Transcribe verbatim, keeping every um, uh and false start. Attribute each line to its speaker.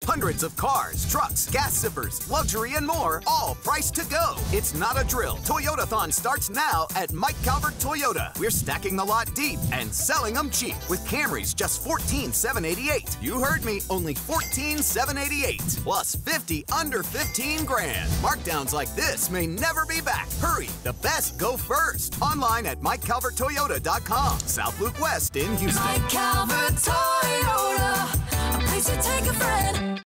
Speaker 1: Hundreds of cars, trucks, gas zippers, luxury, and more, all priced to go. It's not a drill. Toyotathon starts now at Mike Calvert Toyota. We're stacking the lot deep and selling them cheap with Camrys just fourteen thousand seven hundred eighty-eight dollars. You heard me, only fourteen thousand seven hundred eighty-eight dollars. Plus fifty under fifteen grand. Markdowns like this may never be back. Hurry, the best go first. Online at Mike Calvert Toyota dot com. South Loop West in Houston.
Speaker 2: Mike Calvert Toyota, a place to take a friend.